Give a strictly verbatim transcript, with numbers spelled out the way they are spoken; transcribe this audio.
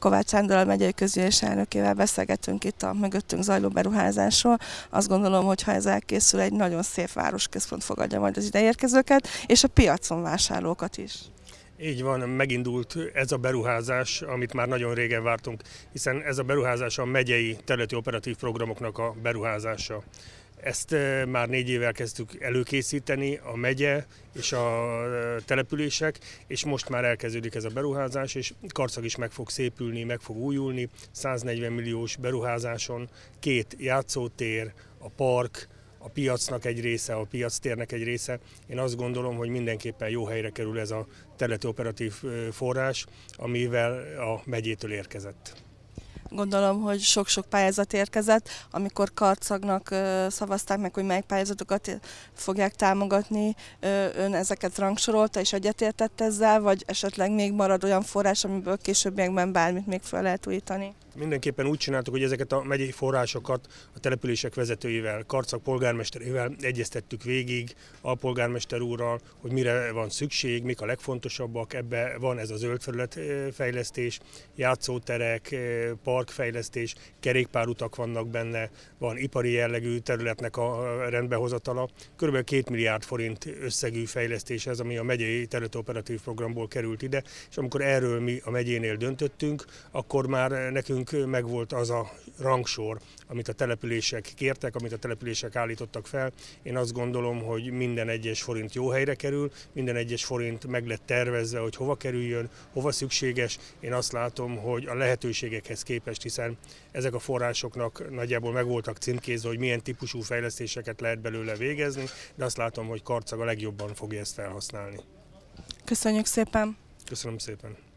Kovács Sándor a megyei közgyűlés elnökével beszélgetünk itt a mögöttünk zajló beruházásról. Azt gondolom, hogy ha ez elkészül, egy nagyon szép városközpont fogadja majd az ideérkezőket, és a piacon vásárlókat is. Így van, megindult ez a beruházás, amit már nagyon régen vártunk, hiszen ez a beruházás a megyei területi operatív programoknak a beruházása. Ezt már négy évvel kezdtük előkészíteni, a megye és a települések, és most már elkezdődik ez a beruházás, és Karcag is meg fog szépülni, meg fog újulni. száznegyven milliós beruházáson két játszótér, a park, a piacnak egy része, a piactérnek egy része. Én azt gondolom, hogy mindenképpen jó helyre kerül ez a területi operatív forrás, amivel a megyétől érkezett. Gondolom, hogy sok-sok pályázat érkezett, amikor Karcagnak szavazták meg, hogy melyik pályázatokat fogják támogatni, ön ezeket rangsorolta és egyetértett ezzel, vagy esetleg még marad olyan forrás, amiből későbbiekben bármit még fel lehet újítani? Mindenképpen úgy csináltuk, hogy ezeket a megyei forrásokat a települések vezetőivel, Karcag polgármesterével egyeztettük végig, a polgármester úrral, hogy mire van szükség, mik a legfontosabbak. Ebbe van ez a zöldfelületfejlesztés, játszóterek, parkfejlesztés, kerékpárutak vannak benne, van ipari jellegű területnek a rendbehozatala. Körülbelül két milliárd forint összegű fejlesztés ez, ami a megyei területi operatív programból került ide, és amikor erről mi a megyénél döntöttünk, akkor már nekünk megvolt az a rangsor, amit a települések kértek, amit a települések állítottak fel. Én azt gondolom, hogy minden egyes forint jó helyre kerül, minden egyes forint meg lett tervezve, hogy hova kerüljön, hova szükséges. Én azt látom, hogy a lehetőségekhez képest, hiszen ezek a forrásoknak nagyjából meg voltak címkézve, hogy milyen típusú fejlesztéseket lehet belőle végezni, de azt látom, hogy Karcag a legjobban fogja ezt felhasználni. Köszönjük szépen! Köszönöm szépen!